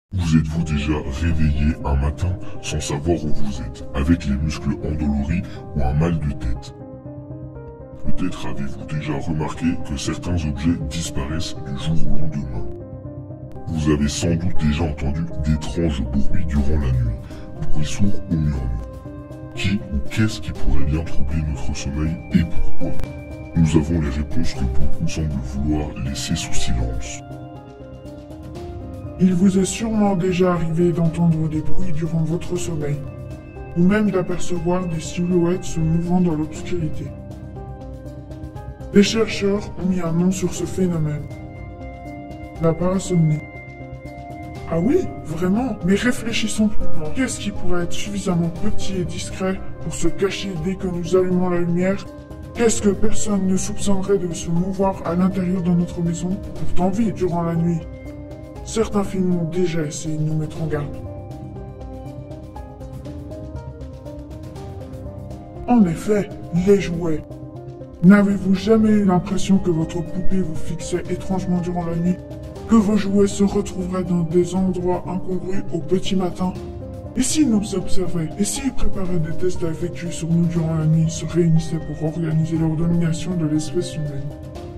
Vous êtes-vous déjà réveillé un matin sans savoir où vous êtes, avec les muscles endoloris ou un mal de tête? Peut-être avez-vous déjà remarqué que certains objets disparaissent du jour au lendemain. Vous avez sans doute déjà entendu d'étranges bruits durant la nuit, bruits sourds ou murmures. Qui ou qu'est-ce qui pourrait bien troubler notre sommeil et pourquoi? Nous avons les réponses que beaucoup semblent vouloir laisser sous silence. Il vous est sûrement déjà arrivé d'entendre des bruits durant votre sommeil, ou même d'apercevoir des silhouettes se mouvant dans l'obscurité. Les chercheurs ont mis un nom sur ce phénomène. La parasomnie. Ah oui, vraiment? Mais réfléchissons plus loin. Qu'est-ce qui pourrait être suffisamment petit et discret pour se cacher dès que nous allumons la lumière? Qu'est-ce que personne ne soupçonnerait de se mouvoir à l'intérieur de notre maison, pourtant vide durant la nuit? Certains films ont déjà essayé de nous mettre en garde. En effet, les jouets. N'avez-vous jamais eu l'impression que votre poupée vous fixait étrangement durant la nuit? Que vos jouets se retrouveraient dans des endroits incongrus au petit matin? Et s'ils nous observaient? Et s'ils préparaient des tests à effectuer sur nous durant la nuit, se réunissaient pour organiser leur domination de l'espèce humaine?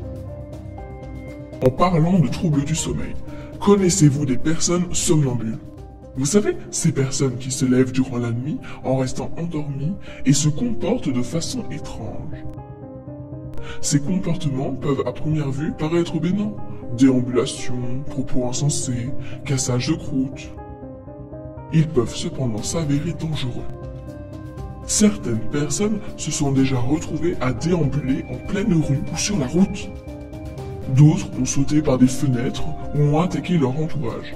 En parlant de troubles du sommeil, connaissez-vous des personnes somnambules? Vous savez, ces personnes qui se lèvent durant la nuit en restant endormies et se comportent de façon étrange. Ces comportements peuvent à première vue paraître bénins. Déambulation, propos insensés, cassage de croûte. Ils peuvent cependant s'avérer dangereux. Certaines personnes se sont déjà retrouvées à déambuler en pleine rue ou sur la route. D'autres ont sauté par des fenêtres ou ont attaqué leur entourage.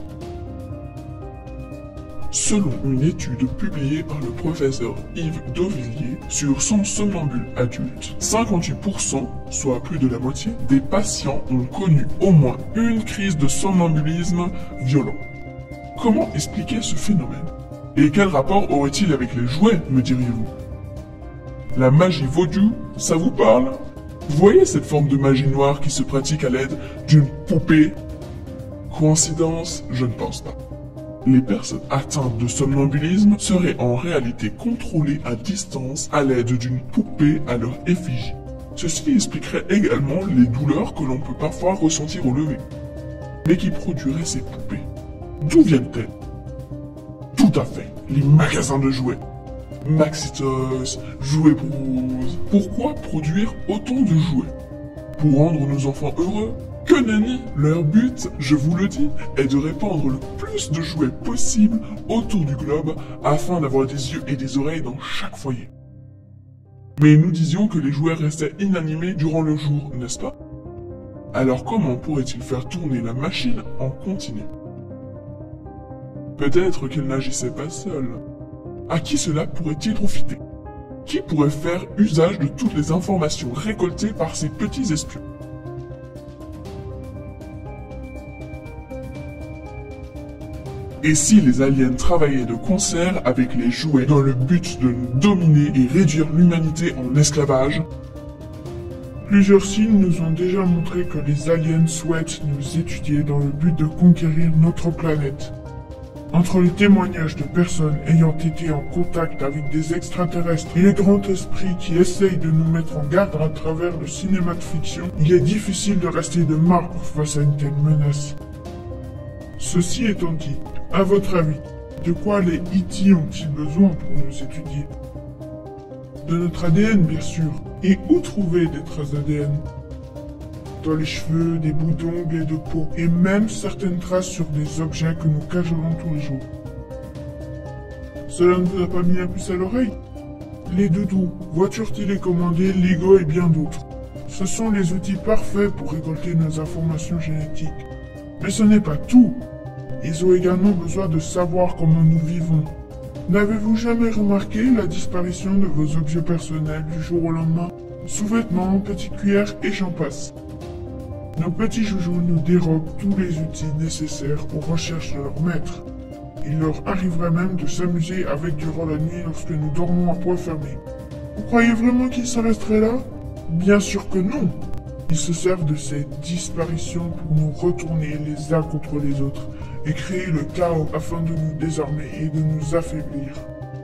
Selon une étude publiée par le professeur Yves Dauvilliers sur 100 somnambules adultes, 58%, soit plus de la moitié, des patients ont connu au moins une crise de somnambulisme violent. Comment expliquer ce phénomène? Et quel rapport aurait-il avec les jouets, me diriez-vous? La magie vaudou, ça vous parle? Vous voyez cette forme de magie noire qui se pratique à l'aide d'une poupée? Coïncidence? Je ne pense pas. Les personnes atteintes de somnambulisme seraient en réalité contrôlées à distance à l'aide d'une poupée à leur effigie. Ceci expliquerait également les douleurs que l'on peut parfois ressentir au lever. Mais qui produiraient ces poupées? D'où viennent-elles? Tout à fait, les magasins de jouets. Maxi Toys, Jouets Bros. Pourquoi produire autant de jouets? Pour rendre nos enfants heureux? Que nenni! Leur but, je vous le dis, est de répandre le plus de jouets possible autour du globe afin d'avoir des yeux et des oreilles dans chaque foyer. Mais nous disions que les jouets restaient inanimés durant le jour, n'est-ce pas? Alors comment pourrait-il faire tourner la machine en continu? Peut-être qu'il n'agissait pas seul. À qui cela pourrait-il profiter? Qui pourrait faire usage de toutes les informations récoltées par ces petits espions? Et si les aliens travaillaient de concert avec les jouets dans le but de nous dominer et réduire l'humanité en esclavage? Plusieurs signes nous ont déjà montré que les aliens souhaitent nous étudier dans le but de conquérir notre planète. Entre les témoignages de personnes ayant été en contact avec des extraterrestres et les grands esprits qui essayent de nous mettre en garde à travers le cinéma de fiction, il est difficile de rester de marbre face à une telle menace. Ceci étant dit, à votre avis, de quoi les E.T. ont-ils besoin pour nous étudier? De notre ADN, bien sûr. Et où trouver des traces d'ADN? Dans les cheveux, des bouts d'ongles et de peau, et même certaines traces sur des objets que nous cajolerons tous les jours. Cela ne vous a pas mis la puce à l'oreille? Les doudous, voitures télécommandées, Lego et bien d'autres. Ce sont les outils parfaits pour récolter nos informations génétiques. Mais ce n'est pas tout. Ils ont également besoin de savoir comment nous vivons. N'avez-vous jamais remarqué la disparition de vos objets personnels du jour au lendemain? Sous-vêtements, petites cuillères et j'en passe. Nos petits joujoux nous dérobent tous les outils nécessaires aux recherches de leur maître. Il leur arriverait même de s'amuser avec durant la nuit lorsque nous dormons à poing fermé. Vous croyez vraiment qu'ils s'en resteraient là? Bien sûr que non. Ils se servent de ces disparitions pour nous retourner les uns contre les autres et créer le chaos afin de nous désarmer et de nous affaiblir.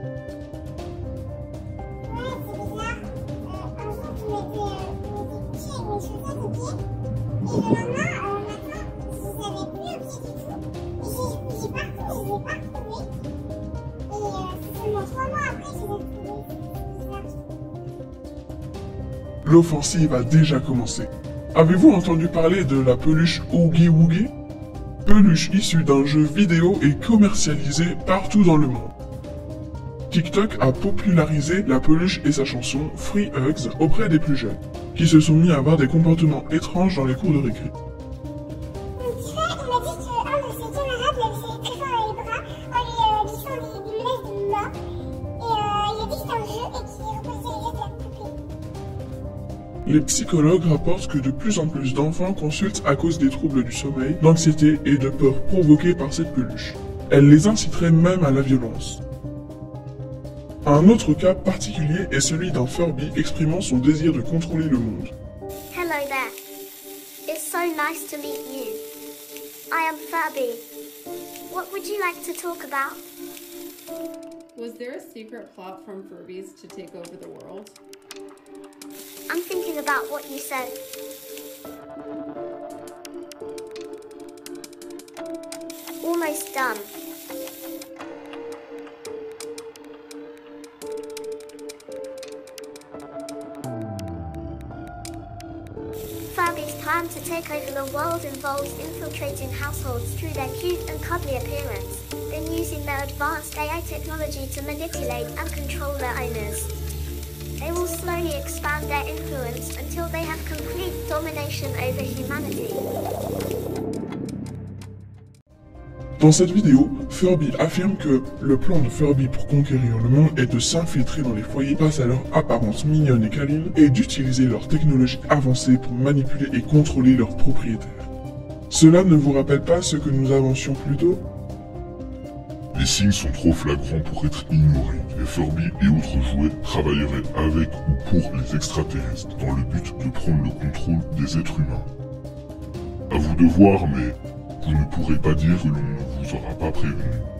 L'offensive a déjà commencé. Avez-vous entendu parler de la peluche Oogie Woogie? Peluche issue d'un jeu vidéo et commercialisée partout dans le monde. TikTok a popularisé la peluche et sa chanson Free Hugs auprès des plus jeunes, qui se sont mis à avoir des comportements étranges dans les cours de récré. Les psychologues rapportent que de plus en plus d'enfants consultent à cause des troubles du sommeil, d'anxiété et de peur provoquées par cette peluche. Elle les inciterait même à la violence. Un autre cas particulier est celui d'un Furby exprimant son désir de contrôler le monde. Hello there. It's so nice to meet you. I am Furby. What would you like to talk about? Was there a secret plot from Furbies to take over the world? I'm thinking about what you said. Almost done. Furby's plan to take over the world involves infiltrating households through their cute and cuddly appearance, then using their advanced AI technology to manipulate and control their owners. They will slowly expand their influence until they have complete domination over humanity. Dans cette vidéo, Furby affirme que le plan de Furby pour conquérir le monde est de s'infiltrer dans les foyers grâce à leur apparence mignonne et câline et d'utiliser leur technologie avancée pour manipuler et contrôler leurs propriétaires. Cela ne vous rappelle pas ce que nous avancions plus tôt? Les signes sont trop flagrants pour être ignorés. Les Furby et autres jouets travailleraient avec ou pour les extraterrestres dans le but de prendre le contrôle des êtres humains. À vous de voir, mais vous ne pourrez pas dire que l'on ne vous aura pas prévenu.